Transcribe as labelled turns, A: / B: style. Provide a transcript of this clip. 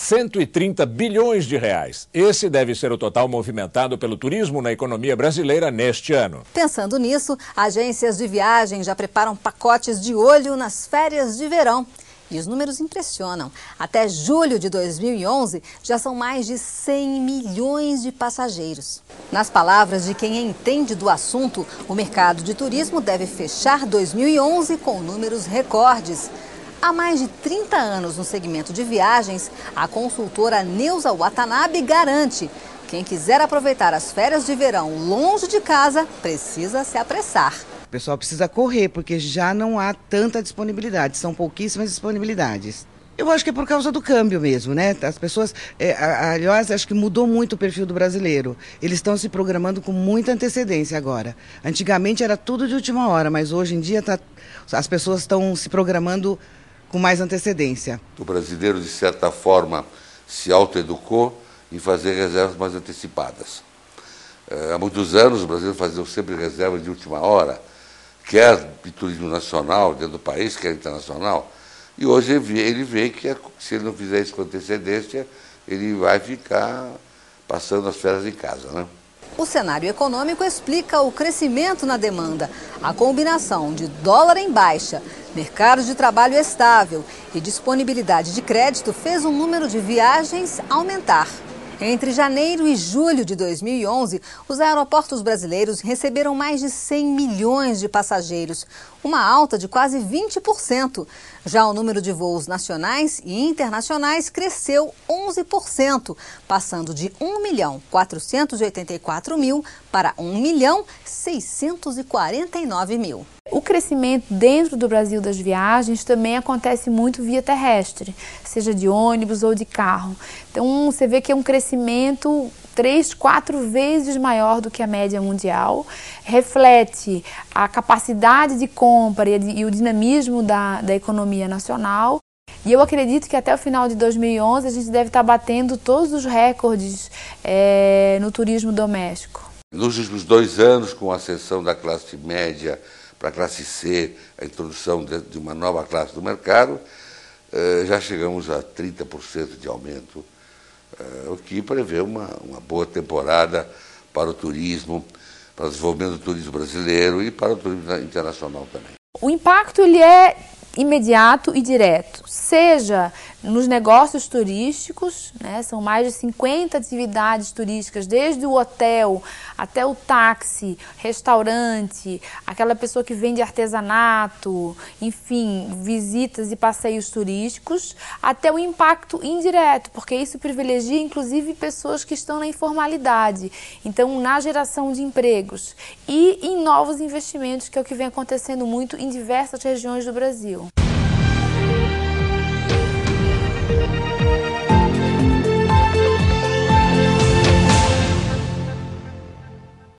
A: 130 bilhões de reais. Esse deve ser o total movimentado pelo turismo na economia brasileira neste ano.
B: Pensando nisso, agências de viagem já preparam pacotes de olho nas férias de verão. E os números impressionam. Até julho de 2011, já são mais de 100 milhões de passageiros. Nas palavras de quem entende do assunto, o mercado de turismo deve fechar 2011 com números recordes. Há mais de 30 anos no segmento de viagens, a consultora Neuza Watanabe garante: quem quiser aproveitar as férias de verão longe de casa, precisa se apressar.
C: O pessoal precisa correr, porque já não há tanta disponibilidade, são pouquíssimas disponibilidades. Eu acho que é por causa do câmbio mesmo, né? As pessoas, aliás, acho que mudou muito o perfil do brasileiro. Eles estão se programando com muita antecedência agora. Antigamente era tudo de última hora, mas hoje em dia as pessoas estão se programando com mais antecedência.
D: O brasileiro, de certa forma, se autoeducou em fazer reservas mais antecipadas. Há muitos anos, os brasileiros faziam sempre reservas de última hora, quer de turismo nacional, dentro do país, quer internacional. E hoje ele vê que se ele não fizer isso com antecedência, ele vai ficar passando as férias em casa, né?
B: O cenário econômico explica o crescimento na demanda. A combinação de dólar em baixa, mercado de trabalho estável e disponibilidade de crédito fez o número de viagens aumentar. Entre janeiro e julho de 2011, os aeroportos brasileiros receberam mais de 100 milhões de passageiros, uma alta de quase 20%. Já o número de voos nacionais e internacionais cresceu 11%, passando de 1.484.000 para 1.649.000.
E: O crescimento dentro do Brasil das viagens também acontece muito via terrestre, seja de ônibus ou de carro. Então você vê que é um crescimento 3, 4 vezes maior do que a média mundial, reflete a capacidade de compra e o dinamismo da economia nacional. E eu acredito que até o final de 2011 a gente deve estar batendo todos os recordes no turismo doméstico.
D: Nos últimos 2 anos, com a ascensão da classe média para a classe C, a introdução de uma nova classe do mercado, já chegamos a 30% de aumento, o que prevê uma boa temporada para o turismo, para o desenvolvimento do turismo brasileiro e para o turismo internacional também.
E: O impacto ele é imediato e direto, seja nos negócios turísticos, né, são mais de 50 atividades turísticas, desde o hotel até o táxi, restaurante, aquela pessoa que vende artesanato, enfim, visitas e passeios turísticos, até o impacto indireto, porque isso privilegia inclusive pessoas que estão na informalidade, então na geração de empregos e em novos investimentos, que é o que vem acontecendo muito em diversas regiões do Brasil.